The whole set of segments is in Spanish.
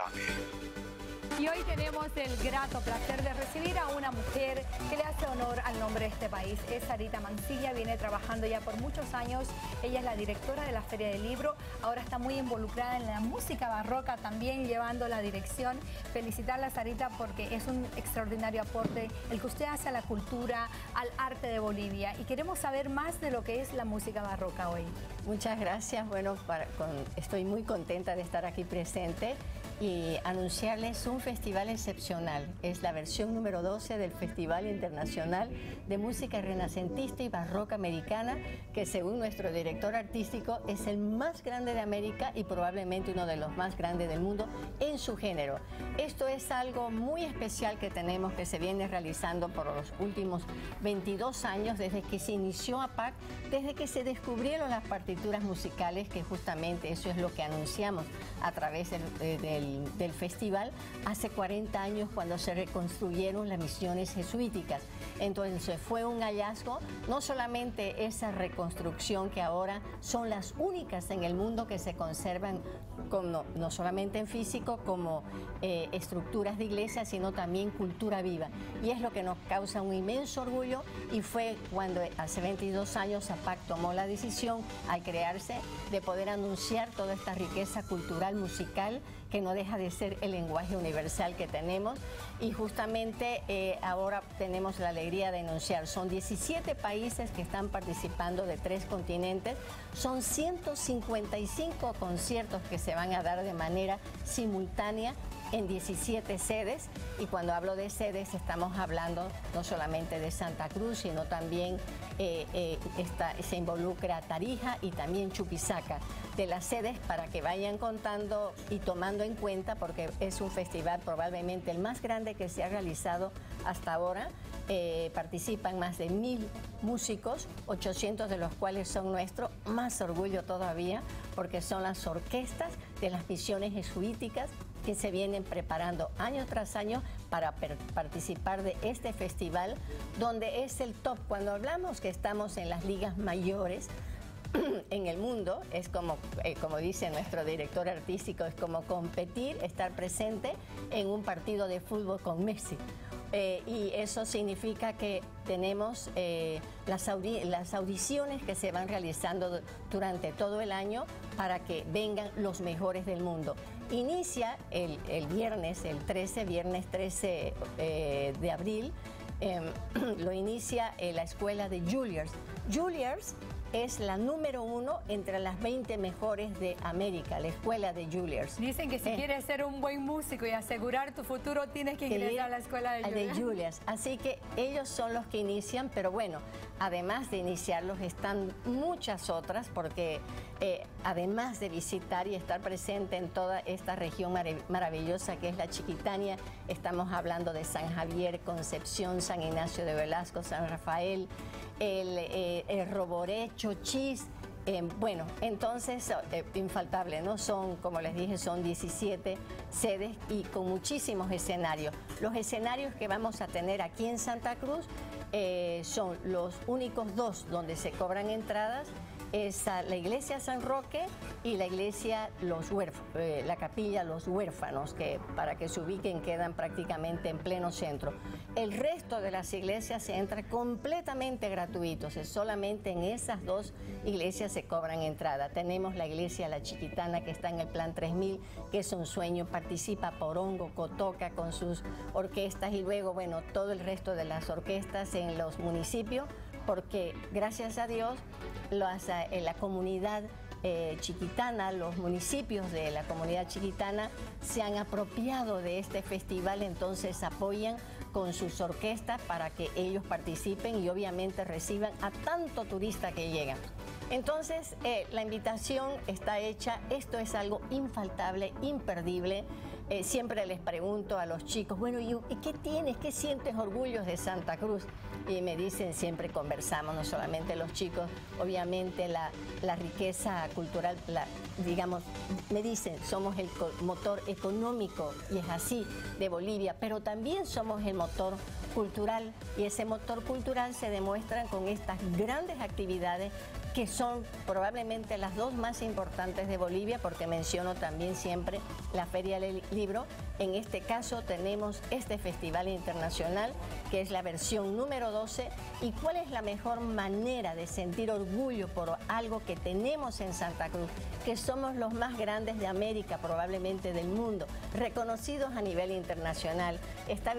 Café. Y hoy tenemos el grato placer de recibir a una mujer que le hace honor al nombre de este país. Es Sarita Mancilla, viene trabajando ya por muchos años. Ella es la directora de la Feria del Libro. Ahora está muy involucrada en la música barroca, también llevando la dirección. Felicitarla, Sarita, porque es un extraordinario aporte el que usted hace a la cultura, al arte de Bolivia. Y queremos saber más de lo que es la música barroca hoy. Muchas gracias. Bueno, estoy muy contenta de estar aquí presente y anunciarles un festival excepcional. Es la versión número 12 del Festival Internacional de Música Renacentista y Barroca Americana, que según nuestro director artístico es el más grande de América y probablemente uno de los más grandes del mundo en su género. Esto es algo muy especial que tenemos, que se viene realizando por los últimos 22 años, desde que se inició APAC, desde que se descubrieron las partituras musicales, que justamente eso es lo que anunciamos a través del festival, hace 40 años, cuando se reconstruyeron las misiones jesuíticas. Entonces fue un hallazgo, no solamente esa reconstrucción, que ahora son las únicas en el mundo que se conservan, no solamente en físico, como estructuras de iglesia, sino también cultura viva. Y es lo que nos causa un inmenso orgullo, y fue cuando hace 22 años APAC tomó la decisión, al crearse, de poder anunciar toda esta riqueza cultural, musical, que no deja de ser el lenguaje universal que tenemos. Y justamente ahora tenemos la alegría de anunciar, son 17 países que están participando de 3 continentes, son 155 conciertos que se van a dar de manera simultánea en 17 sedes, y cuando hablo de sedes estamos hablando no solamente de Santa Cruz, sino también se involucra Tarija y también Chuquisaca. De las sedes, para que vayan contando y tomando en cuenta, porque es un festival probablemente el más grande que se ha realizado hasta ahora. Participan más de 1000 músicos, 800 de los cuales son nuestros, más orgullo todavía, porque son las orquestas de las misiones jesuíticas que se vienen preparando año tras año para participar de este festival, donde es el top. Cuando hablamos que estamos en las ligas mayores en el mundo, es como dice nuestro director artístico, es como competir, estar presente en un partido de fútbol con Messi. Y eso significa que tenemos las audiciones que se van realizando durante todo el año para que vengan los mejores del mundo. Inicia el viernes 13 de abril, lo inicia la escuela de Juilliard. Juilliard es la número 1 entre las 20 mejores de América, la escuela de Juilliard. Dicen que si quieres ser un buen músico y asegurar tu futuro, tienes que ingresar a la escuela de Juilliard. Así que ellos son los que inician, pero bueno, además de iniciarlos están muchas otras, porque además de visitar y estar presente en toda esta región maravillosa que es la Chiquitania, estamos hablando de San Javier, Concepción, San Ignacio de Velasco, San Rafael, el Roboré, Chochís. Bueno, entonces, infaltable, ¿no? Son, como les dije, son 17 sedes y con muchísimos escenarios. Los escenarios que vamos a tener aquí en Santa Cruz son los únicos 2 donde se cobran entradas. Es la iglesia San Roque y la iglesia la capilla Los Huérfanos, que para que se ubiquen quedan prácticamente en pleno centro. El resto de las iglesias se entra completamente gratuitos, solamente en esas 2 iglesias se cobran entrada. Tenemos la iglesia La Chiquitana, que está en el plan 3000, que es un sueño, participa Porongo, Cotoca con sus orquestas, y luego, bueno, todo el resto de las orquestas en los municipios, porque gracias a Dios la comunidad chiquitana, los municipios de la comunidad chiquitana se han apropiado de este festival, entonces apoyan con sus orquestas para que ellos participen y obviamente reciban a tanto turista que llegan. Entonces, la invitación está hecha, esto es algo infaltable, imperdible. Siempre les pregunto a los chicos, bueno, ¿y qué tienes? ¿Qué sientes orgullos de Santa Cruz? Y me dicen, siempre conversamos, no solamente los chicos, obviamente la riqueza cultural, digamos, me dicen, somos el motor económico, y es así, de Bolivia, pero también somos el motor cultural, y ese motor cultural se demuestra con estas grandes actividades que son probablemente las dos más importantes de Bolivia, porque menciono también siempre la Feria del Libro. En este caso tenemos este festival internacional, que es la versión número 12. ¿Y cuál es la mejor manera de sentir orgullo por algo que tenemos en Santa Cruz? Que somos los más grandes de América, probablemente del mundo, reconocidos a nivel internacional. Están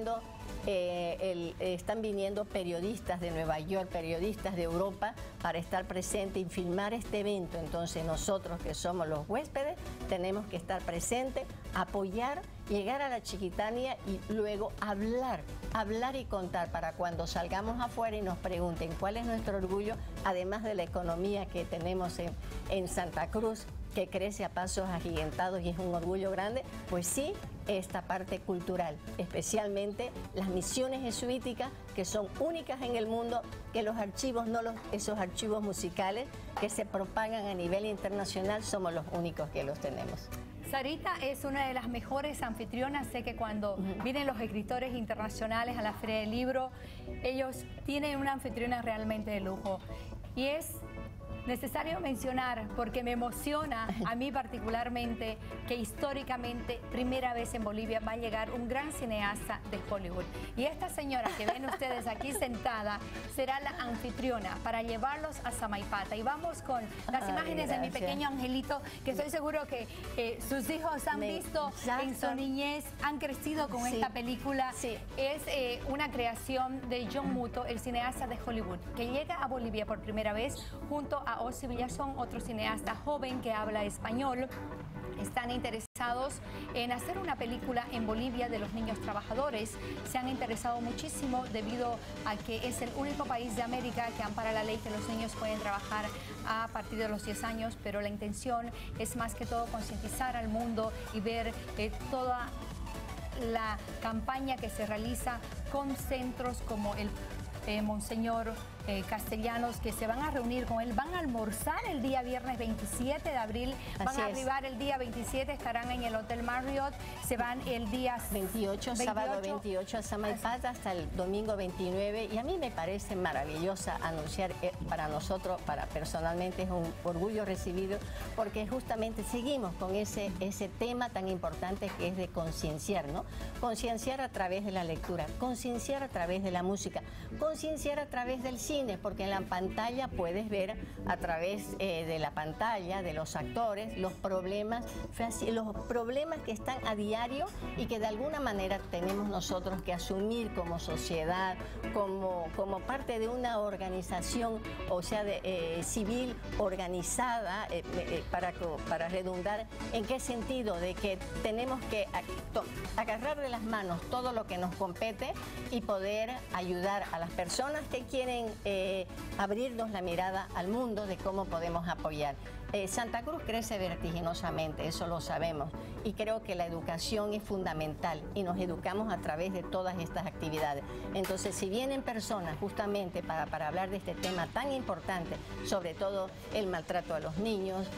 viniendo periodistas de Nueva York, periodistas de Europa, para estar presentes y filmar este evento. Entonces nosotros, que somos los huéspedes, tenemos que estar presentes, apoyar, llegar a la Chiquitania y luego hablar y contar para cuando salgamos afuera y nos pregunten cuál es nuestro orgullo, además de la economía que tenemos en Santa Cruz, que crece a pasos agigantados y es un orgullo grande. Pues sí, esta parte cultural, especialmente las misiones jesuíticas, que son únicas en el mundo, que los archivos, esos archivos musicales que se propagan a nivel internacional, somos los únicos que los tenemos. Sarita es una de las mejores anfitrionas. Sé que cuando vienen los escritores internacionales a la Feria del Libro, ellos tienen una anfitriona realmente de lujo. Y es necesario mencionar, porque me emociona a mí particularmente, que históricamente, primera vez en Bolivia, va a llegar un gran cineasta de Hollywood. Y esta señora que ven ustedes aquí sentada será la anfitriona para llevarlos a Samaipata. Y vamos con las imágenes de mi pequeño angelito, que estoy seguro que sus hijos han visto en su niñez, han crecido con esta película. Sí. Es una creación de John Muto, el cineasta de Hollywood, que llega a Bolivia por primera vez junto a Ossi Villazón, otro cineasta joven que habla español. Están interesados en hacer una película en Bolivia de los niños trabajadores. Se han interesado muchísimo debido a que es el único país de América que ampara la ley que los niños pueden trabajar a partir de los 10 años, pero la intención es más que todo concientizar al mundo y ver toda la campaña que se realiza con centros como el Monseñor Castellanos, que se van a reunir con él, van a almorzar el día viernes 27 de abril, van a arribar el día 27, estarán en el Hotel Marriott, se van el día 28, sábado 28 a Samaipata hasta el domingo 29, y a mí me parece maravillosa anunciar, para nosotros, personalmente es un orgullo recibido, porque justamente seguimos con ese tema tan importante que es de concienciar, ¿no? Concienciar a través de la lectura, concienciar a través de la música, concienciar a través del cine, porque en la pantalla puedes ver a través de la pantalla, de los actores, los problemas que están a diario y que de alguna manera tenemos nosotros que asumir como sociedad, como parte de una organización, o sea, civil organizada, para redundar, ¿en qué sentido? De que tenemos que agarrar de las manos todo lo que nos compete y poder ayudar a las personas que quieren abrirnos la mirada al mundo de cómo podemos apoyar. Santa Cruz crece vertiginosamente, eso lo sabemos, y creo que la educación es fundamental y nos educamos a través de todas estas actividades. Entonces, si vienen personas justamente para hablar de este tema tan importante, sobre todo el maltrato a los niños,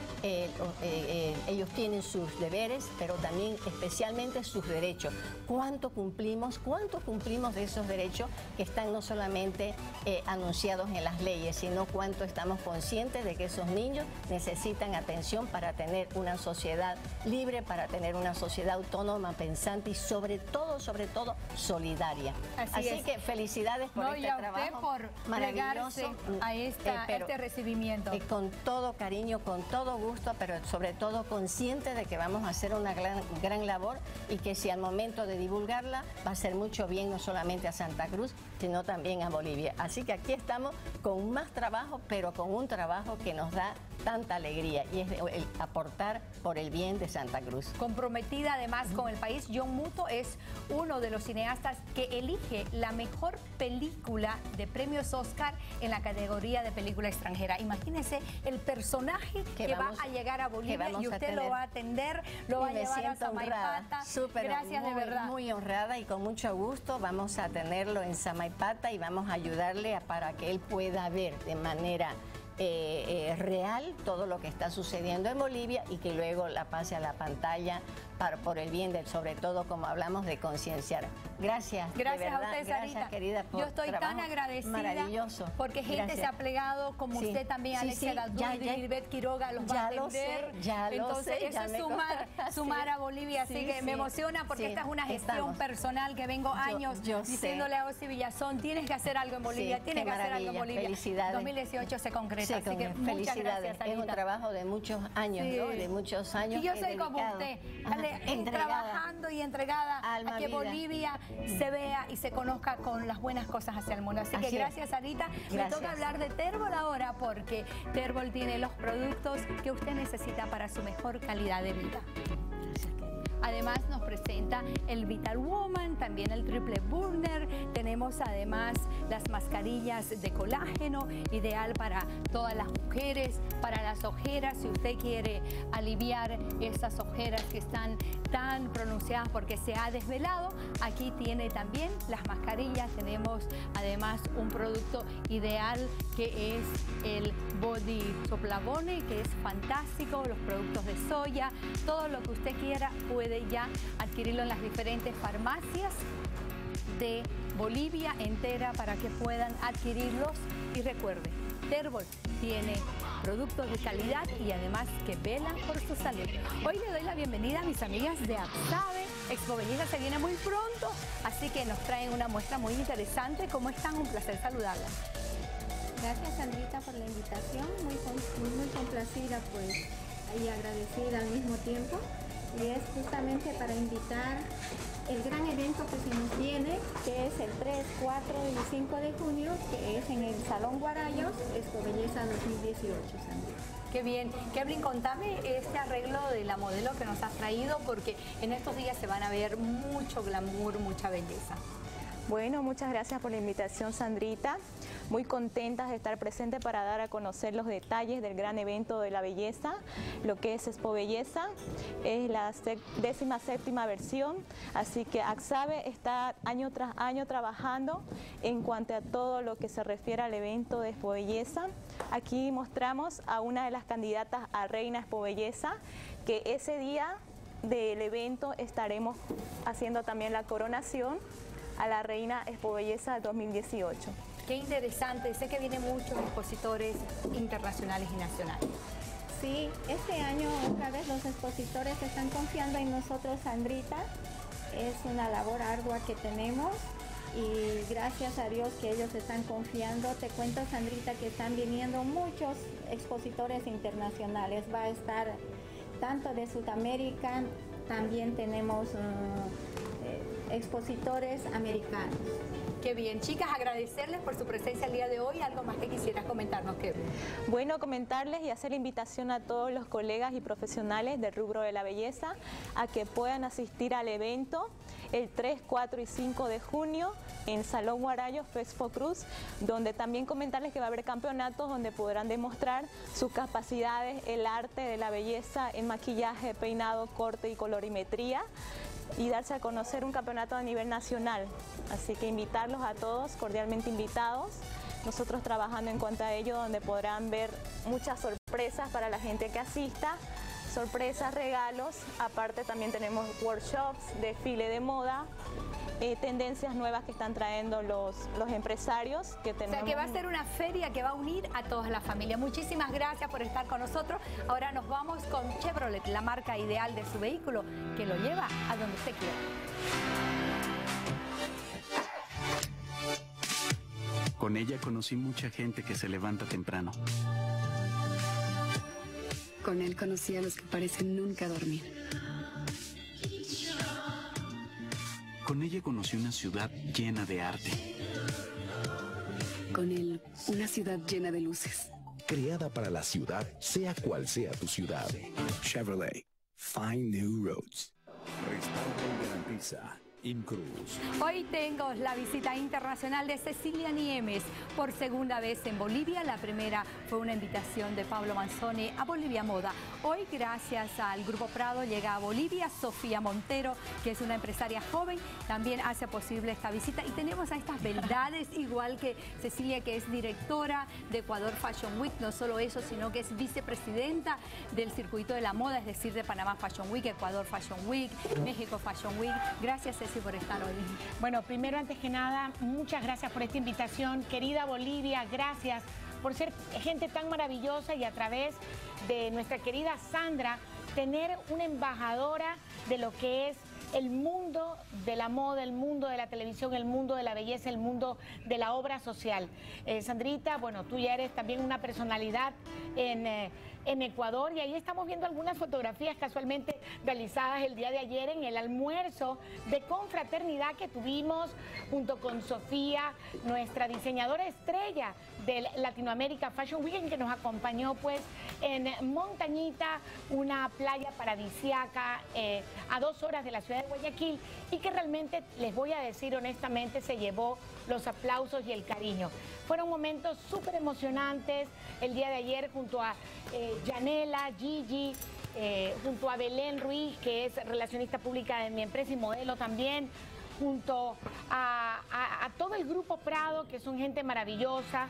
ellos tienen sus deberes, pero también especialmente sus derechos. ¿Cuánto cumplimos de esos derechos que están no solamente anunciados en las leyes, sino cuánto estamos conscientes de que esos niños necesitan atención para tener una sociedad libre, para tener una sociedad autónoma, pensante y sobre todo solidaria? Así que felicidades por este trabajo por maravilloso a este recibimiento. Con todo cariño, con todo gusto, pero sobre todo consciente de que vamos a hacer una gran labor, y que si al momento de divulgarla va a hacer mucho bien no solamente a Santa Cruz, sino también a Bolivia. Así que aquí estamos con más trabajo, pero con un trabajo que nos da tanta alegría, y es el aportar por el bien de Santa Cruz. Comprometida además con el país, John Muto es uno de los cineastas que elige la mejor película de premios Oscar en la categoría de película extranjera. Imagínense el personaje que va a llegar a Bolivia, y usted lo va a atender, lo va a llevar a Samaipata. Gracias, de verdad. Muy honrada y con mucho gusto vamos a tenerlo en Samaipata y vamos a ayudarle para que él pueda ver de manera real todo lo que está sucediendo en Bolivia, y que luego la pase a la pantalla por el bien, sobre todo como hablamos de concienciar. Gracias. Gracias verdad, a usted, Sarita. Gracias, querida, por yo estoy tan agradecida. Maravilloso. Porque gente se ha plegado, como usted también, Alexia Ladud, Gilbert Quiroga, los va a atender. Entonces, eso es sumar a Bolivia. Así que me emociona porque esta es una gestión personal que vengo años diciéndole a Ossi Villazón, tienes que hacer algo en Bolivia, tienes que hacer algo en Bolivia. Felicidades. 2018 se concreta, así que muchas gracias, Sarita. Es un trabajo de muchos años, ¿no? De muchos años. Y yo soy como usted, trabajando y entregada a que Bolivia se vea y se conozca con las buenas cosas hacia el mundo. Así que gracias, Sarita. Me toca hablar de Terbol ahora porque Terbol tiene los productos que usted necesita para su mejor calidad de vida. Además nos presenta el Vital Woman, también el Triple Burner. Tenemos además las mascarillas de colágeno, ideal para todas las mujeres, para las ojeras. Si usted quiere aliviar esas ojeras que están tan pronunciadas porque se ha desvelado, aquí tiene también las mascarillas. Tenemos además un producto ideal que es el Body Soplavone, que es fantástico, los productos de soya, todo lo que usted quiera puede ya adquirirlo en las diferentes farmacias de Bolivia entera para que puedan adquirirlos. Y recuerde, Terbol tiene productos de calidad y además que velan por su salud. Hoy le doy la bienvenida a mis amigas de Axave. Expo Belleza se viene muy pronto, así que nos traen una muestra muy interesante. ¿Cómo están? Un placer saludarlas. Gracias, Sandrita, por la invitación. Muy complacida, pues, y agradecida al mismo tiempo. Y es justamente para invitar el gran evento que se nos viene, que es el 3, 4 y 5 de junio, que es en el Salón Guarayos, Expo Belleza 2018, Sandrita. Qué bien. Kevin, contame este arreglo de la modelo que nos has traído, porque en estos días se van a ver mucho glamour, mucha belleza. Bueno, muchas gracias por la invitación, Sandrita. Muy contentas de estar presentes para dar a conocer los detalles del gran evento de la belleza, lo que es Expo Belleza. Es la 17ª versión, así que Axave está año tras año trabajando en cuanto a todo lo que se refiere al evento de Expo Belleza. Aquí mostramos a una de las candidatas a Reina Expo Belleza, que ese día del evento estaremos haciendo también la coronación a la Reina Expo Belleza 2018. Qué interesante, sé que vienen muchos expositores internacionales y nacionales. Sí, este año otra vez los expositores están confiando en nosotros, Sandrita. Es una labor ardua que tenemos y gracias a Dios que ellos están confiando. Te cuento, Sandrita, que están viniendo muchos expositores internacionales. Va a estar tanto de Sudamérica, también tenemos expositores americanos. Qué bien. Chicas, agradecerles por su presencia el día de hoy. ¿Algo más que quisieras comentarnos, Kevin? Bueno, comentarles y hacer la invitación a todos los colegas y profesionales del rubro de la belleza a que puedan asistir al evento el 3, 4 y 5 de junio en Salón Guarayos, Expo Cruz, donde también comentarles que va a haber campeonatos donde podrán demostrar sus capacidades, el arte de la belleza, en maquillaje, peinado, corte y colorimetría, y darse a conocer un campeonato a nivel nacional. Así que invitarlos a todos, cordialmente invitados. Nosotros trabajando en cuanto a ello, donde podrán ver muchas sorpresas para la gente que asista, sorpresas, regalos. Aparte también tenemos workshops, desfile de moda, tendencias nuevas que están trayendo los empresarios que tenemos. O sea que va a ser una feria que va a unir a toda la familia. Muchísimas gracias por estar con nosotros. Ahora nos vamos con Chevrolet, la marca ideal de su vehículo, que lo lleva a donde usted quiera. Con ella conocí mucha gente que se levanta temprano. Con él conocí a los que parecen nunca dormir. Con ella conocí una ciudad llena de arte. Con él, una ciudad llena de luces. Creada para la ciudad, sea cual sea tu ciudad. Chevrolet. Find new roads. Respaldo y garantiza Incruz. Hoy tengo la visita internacional de Cecilia Niemes por segunda vez en Bolivia. La primera fue una invitación de Pablo Manzoni a Bolivia Moda. Hoy, gracias al Grupo Prado, llega a Bolivia Sofía Montero, que es una empresaria joven, también hace posible esta visita. Y tenemos a estas beldades, igual que Cecilia, que es directora de Ecuador Fashion Week. No solo eso, sino que es vicepresidenta del circuito de la moda, es decir, de Panamá Fashion Week, Ecuador Fashion Week, México Fashion Week. Gracias, Cecilia, por estar hoy. Bueno, primero, antes que nada, muchas gracias por esta invitación. Querida Bolivia, gracias por ser gente tan maravillosa y a través de nuestra querida Sandra, tener una embajadora de lo que es el mundo de la moda, el mundo de la televisión, el mundo de la belleza, el mundo de la obra social. Sandrita, bueno, tú ya eres también una personalidad en Ecuador y ahí estamos viendo algunas fotografías casualmente realizadas el día de ayer en el almuerzo de confraternidad que tuvimos junto con Sofía, nuestra diseñadora estrella del Latinoamérica Fashion Week, que nos acompañó pues en Montañita, una playa paradisíaca a 2 horas de la ciudad de Guayaquil, y que realmente, les voy a decir honestamente, se llevó los aplausos y el cariño. Fueron momentos súper emocionantes el día de ayer junto a Yanela, Gigi, junto a Belén Ruiz, que es relacionista pública de mi empresa y modelo también, junto a todo el Grupo Prado, que son gente maravillosa.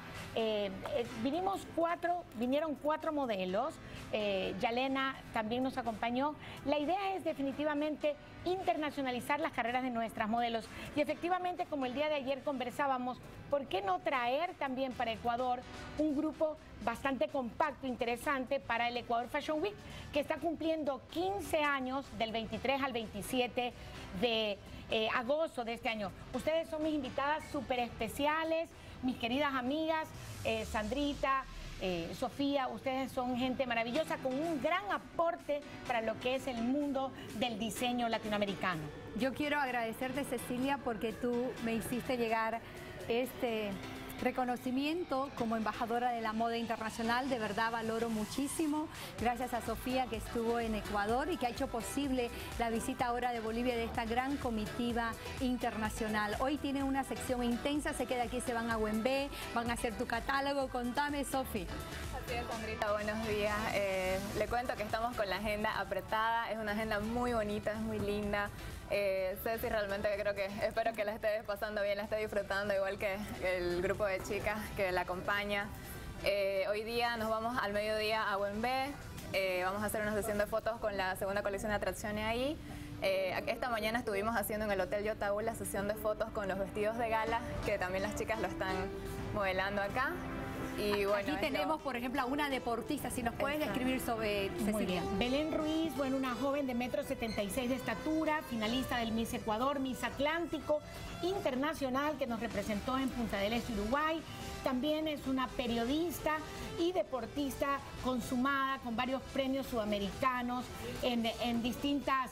Vinieron 4 modelos. Yalena también nos acompañó. La idea es definitivamente internacionalizar las carreras de nuestras modelos. Y efectivamente, como el día de ayer conversábamos, ¿por qué no traer también para Ecuador un grupo bastante compacto, interesante para el Ecuador Fashion Week, que está cumpliendo 15 años del 23 al 27 de agosto de este año? Ustedes son mis invitadas súper especiales, mis queridas amigas, Sandrita, Sofía, ustedes son gente maravillosa con un gran aporte para lo que es el mundo del diseño latinoamericano. Yo quiero agradecerte, Cecilia, porque tú me hiciste llegar este reconocimiento como embajadora de la moda internacional. De verdad valoro muchísimo. Gracias a Sofía, que estuvo en Ecuador y que ha hecho posible la visita ahora de Bolivia de esta gran comitiva internacional. Hoy tienen una sección intensa, sé que de aquí se van a Güembe, van a hacer tu catálogo. Contame, Sofi. Así es, Sandrita, buenos días. Le cuento que estamos con la agenda apretada, es una agenda muy bonita, es muy linda. Ceci, realmente espero que la estés pasando bien, la estés disfrutando, igual que el grupo de chicas que la acompaña. Hoy día nos vamos al mediodía a Güembe, vamos a hacer una sesión de fotos con la segunda colección de atracciones ahí. Esta mañana estuvimos haciendo en el Hotel Yotaú la sesión de fotos con los vestidos de gala, que también las chicas lo están modelando acá. Y bueno, aquí tenemos, por ejemplo, a una deportista. Si nos puedes describir sobre Cecilia. Muy bien. Belén Ruiz, bueno, una joven de 1,76 m de estatura, finalista del Miss Ecuador, Miss Atlántico Internacional, que nos representó en Punta del Este, Uruguay. También es una periodista y deportista consumada con varios premios sudamericanos en distintas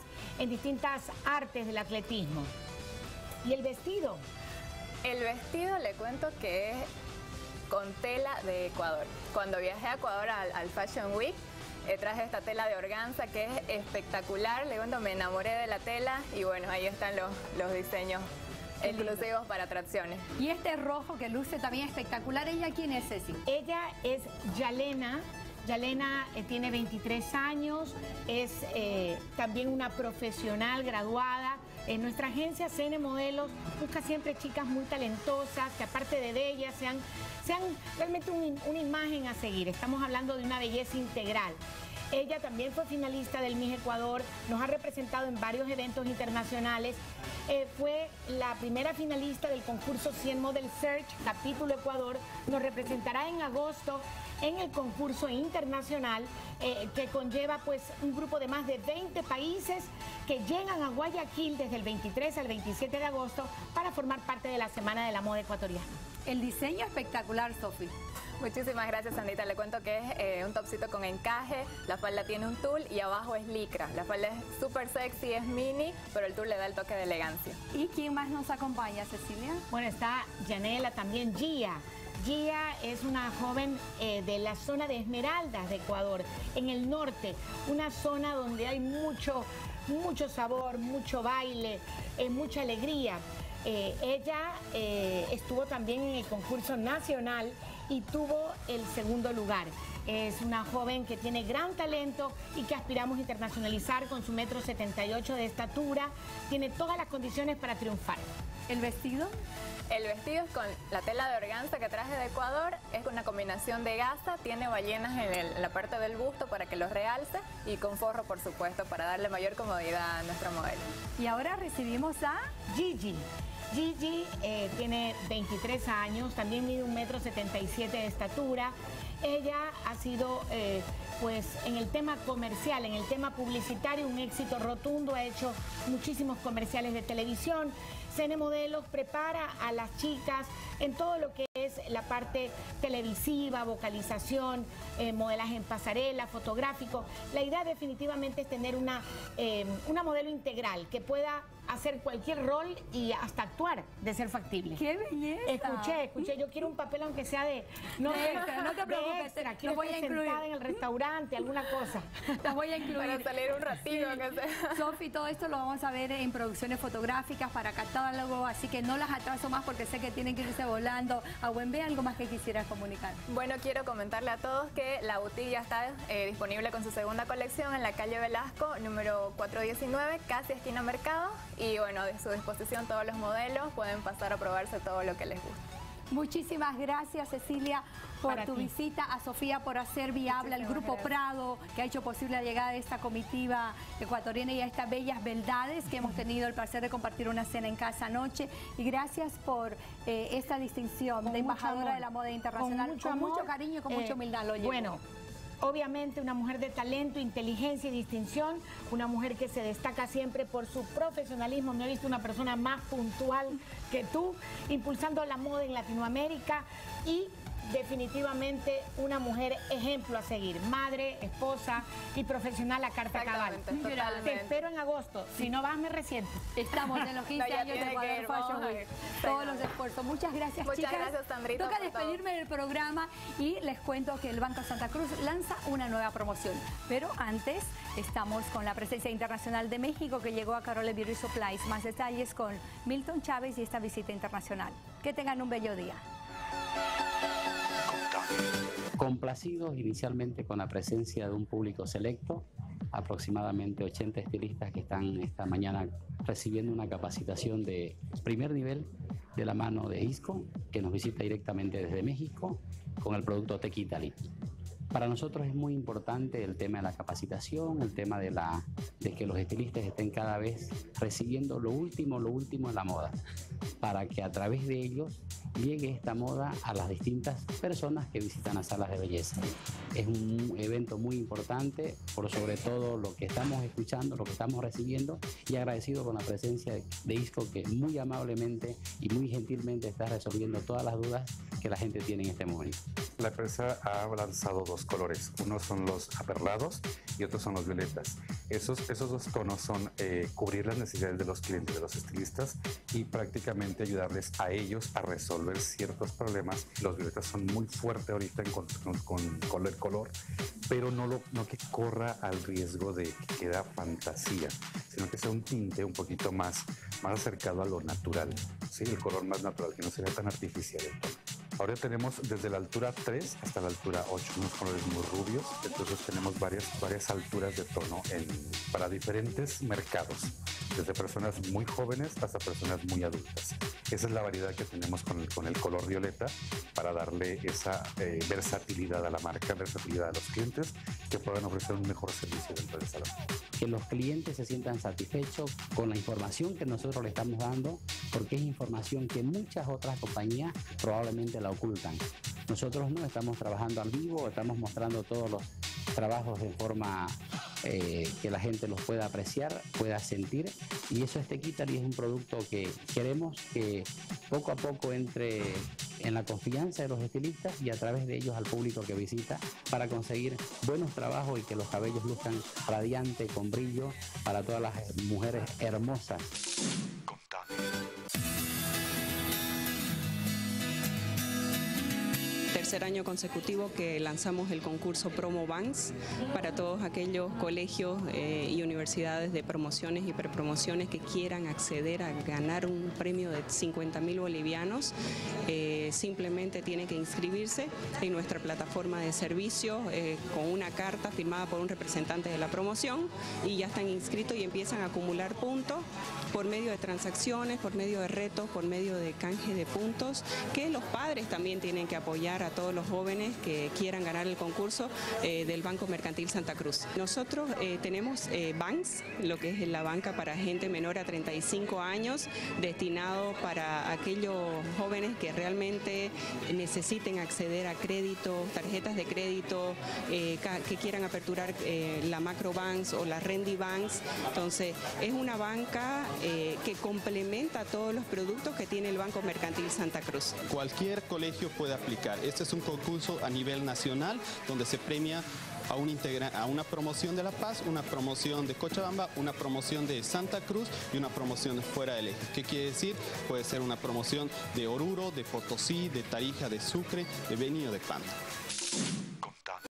artes del atletismo. ¿Y el vestido? El vestido, le cuento que es con tela de Ecuador. Cuando viajé a Ecuador al Fashion Week, traje esta tela de organza que es espectacular. Le cuento, me enamoré de la tela y bueno, ahí están los diseños exclusivos para atracciones. Y este rojo que luce también espectacular. ¿Ella quién es, Ceci? Ella es Yalena. Yalena tiene 23 años, es también una profesional graduada. En nuestra agencia CN Modelos busca siempre chicas muy talentosas, que aparte de ellas sean realmente una imagen a seguir. Estamos hablando de una belleza integral. Ella también fue finalista del Miss Ecuador, nos ha representado en varios eventos internacionales. Fue la primera finalista del concurso 100 Model Search, capítulo Ecuador. Nos representará en agosto en el concurso internacional que conlleva pues un grupo de más de 20 países que llegan a Guayaquil desde el 23 al 27 de agosto para formar parte de la Semana de la Moda Ecuatoriana. El diseño espectacular, Sofi. Muchísimas gracias, Sandrita. Le cuento que es un topsito con encaje, la falda tiene un tul y abajo es licra. La falda es súper sexy, es mini, pero el tul le da el toque de elegancia. ¿Y quién más nos acompaña, Cecilia? Bueno, está Yanela, también Gia. Gia es una joven de la zona de Esmeraldas de Ecuador, en el norte, una zona donde hay mucho sabor, mucho baile, mucha alegría. Ella estuvo también en el concurso nacional y tuvo el segundo lugar. Es una joven que tiene gran talento y que aspiramos a internacionalizar con su 1,78 m de estatura. Tiene todas las condiciones para triunfar. ¿El vestido? El vestido es con la tela de organza que traje de Ecuador, es una combinación de gasa, tiene ballenas en la parte del busto para que los realce y con forro, por supuesto, para darle mayor comodidad a nuestro modelo. Y ahora recibimos a Gigi. Gigi tiene 23 años, también mide 1,77 m de estatura. Ella ha sido, pues, en el tema comercial, en el tema publicitario, un éxito rotundo. Ha hecho muchísimos comerciales de televisión. CN Modelos prepara a las chicas en todo lo que es la parte televisiva, vocalización, modelaje en pasarela, fotográfico. La idea definitivamente es tener una modelo integral que pueda hacer cualquier rol y hasta actuar, de ser factible. ¡Qué belleza! Escuché, yo quiero un papel aunque sea de extra, no te preocupes, quiero lo voy a incluir sentada en el restaurante, alguna cosa. Las voy a incluir. Para salir un ratito, Sí. que sea. Sofi, todo esto lo vamos a ver en producciones fotográficas para catálogo, así que no las atraso más porque sé que tienen que irse volando. A buen ve, ¿algo más que quisieras comunicar? Bueno, quiero comentarle a todos que la boutique ya está disponible con su segunda colección en la calle Velasco, número 419, casi esquina Mercado. Y bueno, de su disposición todos los modelos, pueden pasar a probarse todo lo que les guste. Muchísimas gracias, Cecilia, por tu visita, a Sofía por hacer viable al Grupo Prado, que ha hecho posible la llegada de esta comitiva ecuatoriana y a estas bellas beldades que hemos tenido el placer de compartir una cena en casa anoche. Y gracias por esta distinción de embajadora de la moda internacional. Con mucho cariño y con mucha humildad lo llevo. Bueno, obviamente una mujer de talento, inteligencia y distinción, una mujer que se destaca siempre por su profesionalismo. No he visto una persona más puntual que tú, impulsando la moda en Latinoamérica y definitivamente una mujer ejemplo a seguir, madre, esposa y profesional a carta cabal. Te espero en agosto, si no vas me resiento. Estamos en los 15 años de Ecuador Fashion Week, todos los esfuerzos. Muchas gracias, chicas. Muchas gracias, Sandrita. Toca despedirme del programa y les cuento que el Banco Santa Cruz lanza una nueva promoción, pero antes estamos con la presencia internacional de México que llegó a Carole Beauty Supplies. Más detalles con Milton Chávez y esta visita internacional. Que tengan un bello día. Complacidos inicialmente con la presencia de un público selecto, aproximadamente 80 estilistas que están esta mañana recibiendo una capacitación de primer nivel de la mano de ISCO, que nos visita directamente desde México con el producto Tech Italy. Para nosotros es muy importante el tema de la capacitación, el tema de que los estilistas estén cada vez recibiendo lo último en la moda, para que a través de ellos llegue esta moda a las distintas personas que visitan las salas de belleza. Es un evento muy importante, por sobre todo lo que estamos escuchando, lo que estamos recibiendo, y agradecido con la presencia de ISCO, que muy amablemente y muy gentilmente está resolviendo todas las dudas que la gente tiene en este momento. La empresa ha lanzado dos colores, unos son los aperlados y otros son los violetas. Esos dos tonos son cubrir las necesidades de los clientes, de los estilistas, y prácticamente ayudarles a ellos a resolver ciertos problemas. Los violetas son muy fuertes ahorita con el color, pero no que corra al riesgo de que quede fantasía, sino que sea un tinte un poquito más acercado a lo natural, ¿sí? El color más natural, que no sea tan artificial el tono. Ahora tenemos desde la altura 3 hasta la altura 8, unos colores muy rubios, entonces tenemos varias alturas de tono para diferentes mercados, desde personas muy jóvenes hasta personas muy adultas. Esa es la variedad que tenemos con el color violeta, para darle esa versatilidad a la marca, versatilidad a los clientes, que puedan ofrecer un mejor servicio dentro del salón. Que los clientes se sientan satisfechos con la información que nosotros le estamos dando, porque es información que muchas otras compañías probablemente la ocultan. Nosotros no estamos trabajando al vivo, estamos mostrando todos los trabajos de forma que la gente los pueda apreciar, pueda sentir, y eso es Tech Italy. Es un producto que queremos que poco a poco entre en la confianza de los estilistas y a través de ellos al público que visita, para conseguir buenos trabajos y que los cabellos luzcan radiante, con brillo, para todas las mujeres hermosas. tercer año consecutivo que lanzamos el concurso Promo Banks para todos aquellos colegios y universidades de promociones y prepromociones que quieran acceder a ganar un premio de 50.000 bolivianos. Simplemente tienen que inscribirse en nuestra plataforma de servicios con una carta firmada por un representante de la promoción y ya están inscritos y empiezan a acumular puntos por medio de transacciones, por medio de retos, por medio de canje de puntos, que los padres también tienen que apoyar a todos los jóvenes que quieran ganar el concurso del Banco Mercantil Santa Cruz. Nosotros tenemos banks, lo que es la banca para gente menor a 35 años, destinado para aquellos jóvenes que realmente necesiten acceder a crédito, tarjetas de crédito, que quieran aperturar la Macrobanks o la Rendibanks. Entonces, es una banca que complementa todos los productos que tiene el Banco Mercantil Santa Cruz. Cualquier colegio puede aplicar. Este es un concurso a nivel nacional donde se premia a una promoción de La Paz, una promoción de Cochabamba, una promoción de Santa Cruz y una promoción de fuera del eje. ¿Qué quiere decir? Puede ser una promoción de Oruro, de Potosí, de Tarija, de Sucre, de Beni o de Panta.